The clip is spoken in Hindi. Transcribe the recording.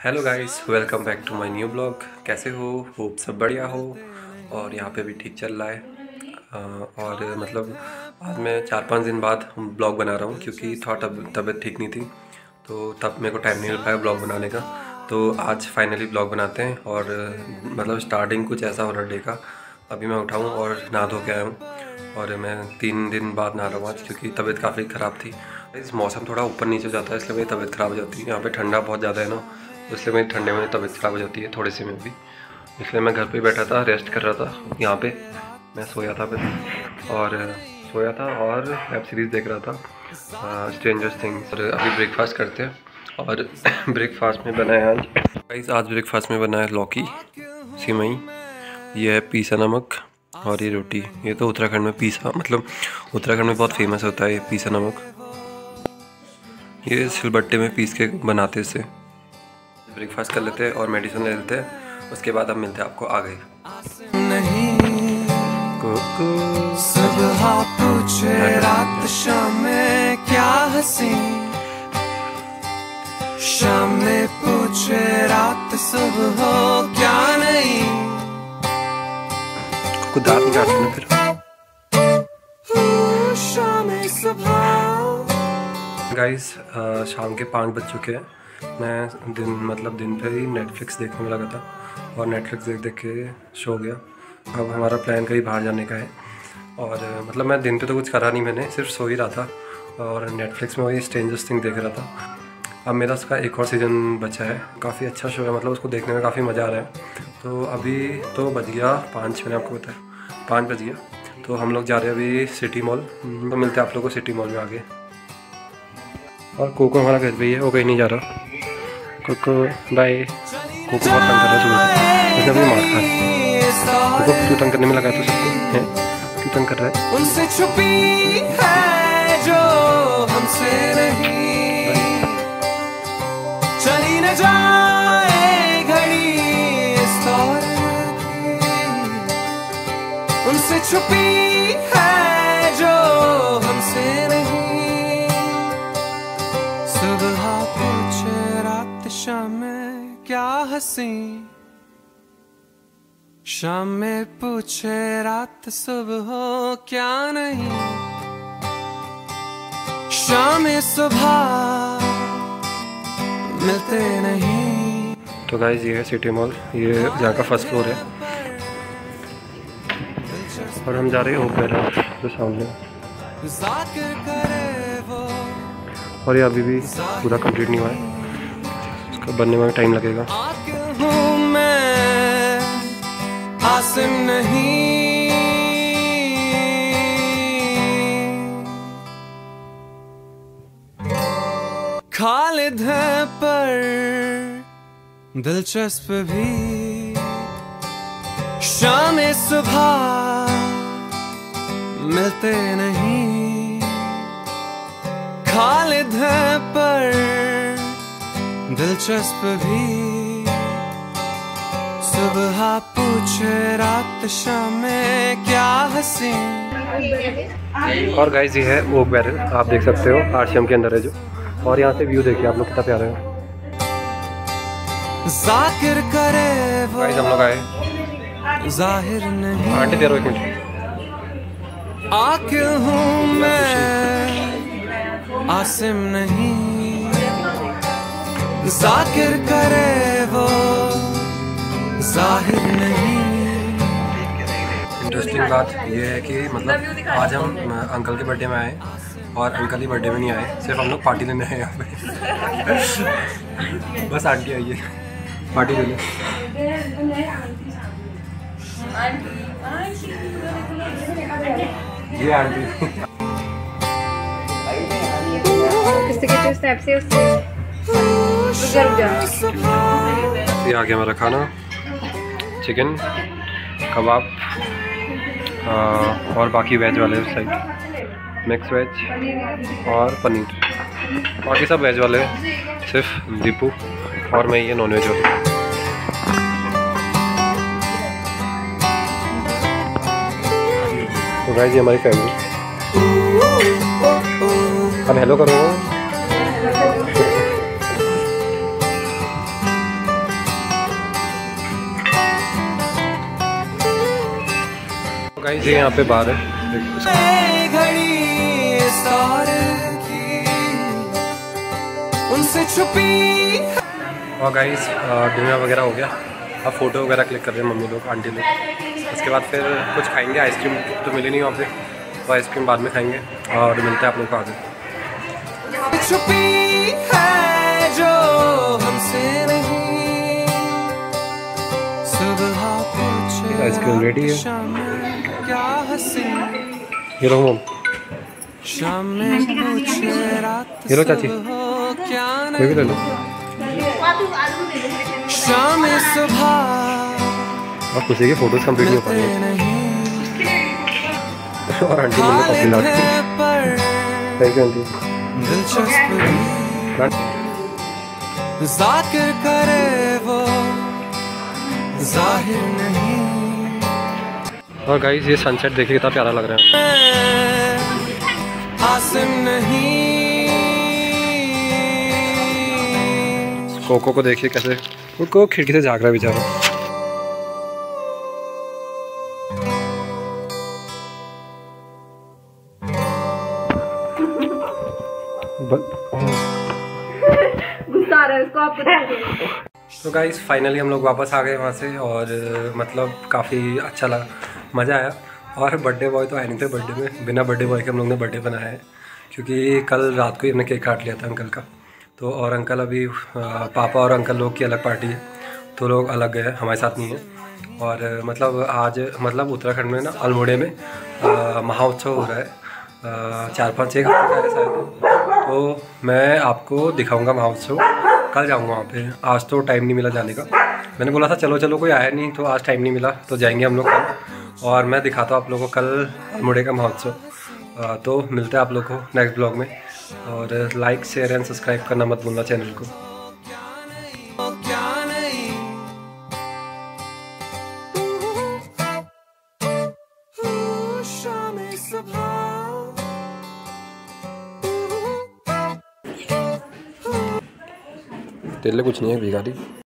Hello guys, welcome back to my new blog. कैसे हो? होप सब बढ़िया हो। और यहाँ पे भी ठीक चल रहा है। और मतलब आज मैं 4-5 दिन बाद ब्लॉग बना रहा हूँ क्योंकि थोड़ा तबीयत ठीक नहीं थी, तो तब मेरे को टाइम नहीं मिल पाया ब्लॉग बनाने का। तो आज फाइनली ब्लॉग बनाते हैं। और मतलब स्टार्टिंग कुछ ऐसा हो रहा डे का। अभी मैं उठा हूँ और नहा धो के आया हूँ, और मैं 3 दिन बाद नहा रहा हूँ आज क्योंकि तबीयत काफ़ी ख़राब थी। इस मौसम थोड़ा ऊपर नीचे हो जाता है, इसलिए मेरी तबीयत ख़राब हो जाती है। यहाँ पे ठंडा बहुत ज़्यादा है ना, इसलिए मेरी ठंडे में तबीयत ख़राब हो जाती है थोड़े से में भी। इसलिए मैं घर पे बैठा था, रेस्ट कर रहा था। यहाँ पे मैं सोया था और वेब सीरीज़ देख रहा था, स्ट्रेंजर थिंग्स। और अभी ब्रेकफास्ट करते हैं। और ब्रेकफास्ट में बनाया आज ब्रेकफास्ट में बनाया लौकी, सिमई, ये है पीसा नमक, और ये रोटी। ये तो उत्तराखंड में पीसा, मतलब उत्तराखंड में बहुत फेमस होता है ये पीसा नमक। ये सिलबट्टे में पीस के बनाते इसे। ब्रेकफास्ट कर लेते हैं और मेडिसिन ले लेते हैं, उसके बाद हम मिलते हैं आपको आगे। सुबह पूछे रात शाम में क्या हंसी, शाम में पूछे रात सुबह हो क्या नहीं। कुछ दांत निकाल लेना फिर। शाम सुबह। गाइस, शाम के 5 बज चुके हैं। मैं दिन पे ही नेटफ्लिक्स देखने में लगा था, और नेटफ्लिक्स देख के सो गया। अब हमारा प्लान कहीं बाहर जाने का है। और मतलब मैं दिन पे तो कुछ करा नहीं, मैंने सिर्फ सो ही रहा था और नेटफ्लिक्स में वही स्ट्रेंजर थिंग्स देख रहा था। अब मेरा उसका एक और सीज़न बचा है। काफ़ी अच्छा शो है, मतलब उसको देखने में काफ़ी मज़ा आ रहा है। तो अभी तो बज गया 5, मैंने आपको बताया 5 बज गया। तो हम लोग जा रहे हैं अभी सिटी मॉल। तो मिलते हैं आप लोगों को सिटी मॉल में आगे। और कोको हमारा घर पे ही है, वो कहीं नहीं जा रहा। Cocoa bye. कोको बहुत तंग कर रहा है सुबह से, उसने अभी मार खाया। कोको क्यों तंग करने में लगा है तो सबको है? क्यों तंग कर रहा है? उनसे छुपी है जो हमसे नहीं, चली न जाए घड़ी इस दौर की। उनसे छुपी है जो हमसे नहीं, सुबह पूछे रात शाम में क्या हंसी, शाम में पूछे रात सुबह हो क्या नहीं। शाम में सुबह मिलते नहीं। तो गाइस, ये है सिटी मॉल, ये यहाँ का फर्स्ट फ्लोर है। और हम जा रहे हैं ओपेरा जो सामने। और ये अभी भी पूरा कंप्लीट नहीं हुआ है, इसका बनने में टाइम लगेगा। आसिम नहीं, खालिद है पर दिलचस्प भी। शाम सुबह मिलते नहीं, खालिद है पर दिलचस्प भी। सुबह पूछे रात शाम में क्या हंसी। और गाइस, ये है ओक बैरल, आप देख सकते हो आरसीएम के अंदर है जो। और यहाँ से व्यू देखिए आप लोग, कितना प्यारा है। जाकिर करे वो गाइस, हम लोग आए। जाहिर नहीं, आंटी दे रहो 1 मिनट। आकिल हूँ मैं आसिम नहीं, जाकिर करे वो जाहिर नहीं। इंटरेस्टिंग बात ये है कि मतलब आज हम अंकल के बर्थडे में आए, और अंकल ही बर्थडे में नहीं आए, सिर्फ हम लोग पार्टी लेने आए यहाँ पे। बस आंटी आई है पार्टी लेने। ये आंटी ये आ गया हमारा खाना, चिकन कबाब, और बाकी वेज वाले उस साइड, मिक्स वेज और पनीर। बाकी सब वेज वाले, सिर्फ दीपू और मैं ये नॉन वेज वाले। तो गाइस, ये हमारी फैमिली। अब हेलो करो। गाइस ये यहाँ पे बार है घड़ी सार की उनसे छुपी। और गाइस डिनर वगैरह हो गया, अब फ़ोटो वगैरह क्लिक कर रहे हैं मम्मी लोग, आंटी लोग। उसके बाद फिर कुछ खाएंगे, आइसक्रीम तो मिली नहीं वहाँ पे, तो आइसक्रीम बाद में खाएंगे और मिलते हैं आप लोग को आगे। छुपी है जो हमसे नहीं, सुबह पूछे आइसक्रीम रेडी है, क्या हंसी, ये लो मम, शाम में पूछे रात ये लो चाची, क्या ये भी ले लो। शाम सुबह और खुशी के फोटोज कंप्लीट नहीं हो पाए और आंटी मुझे कॉफी ला दी। Thank you aunty. दिलचस्प जाकिर करे वो जाहिर नहीं। और गाइस ये सनसेट देखिए कितना प्यारा लग रहा है। आसिम नहीं, कोको को देखिए कैसे वो खिड़की से झाँक रहा है बेचारा। गुस्सा आ रहा है उसको, आप तो गाइस फाइनली हम लोग वापस आ गए वहाँ से और मतलब काफ़ी अच्छा लगा, मज़ा आया। और बर्थडे बॉय तो आए नहीं थे बर्थडे में, बिना बर्थडे बॉय के हम लोग ने बर्थडे बनाया है क्योंकि कल रात को ही हमने केक काट लिया था अंकल का। तो और अंकल अभी पापा और अंकल लोग की अलग पार्टी है, तो लोग अलग गए, हमारे साथ नहीं है। और मतलब आज मतलब उत्तराखंड में ना अल्मोड़े में महोत्सव हो रहा है, 4-5 एक हफ्ते का है शायद। तो मैं आपको दिखाऊंगा महोत्सव, कल जाऊंगा वहाँ पे, आज तो टाइम नहीं मिला जाने का। मैंने बोला था चलो चलो, कोई आया नहीं तो आज टाइम नहीं मिला, तो जाएंगे हम लोग कल और मैं दिखाता हूँ आप लोगों को कल अल्मोड़े का महोत्सव। तो मिलते हैं आप लोग को नेक्स्ट ब्लॉग में, और लाइक शेयर एंड सब्सक्राइब करना मत भूलना चैनल को। तेरे लिए कुछ नहीं है भिखारी।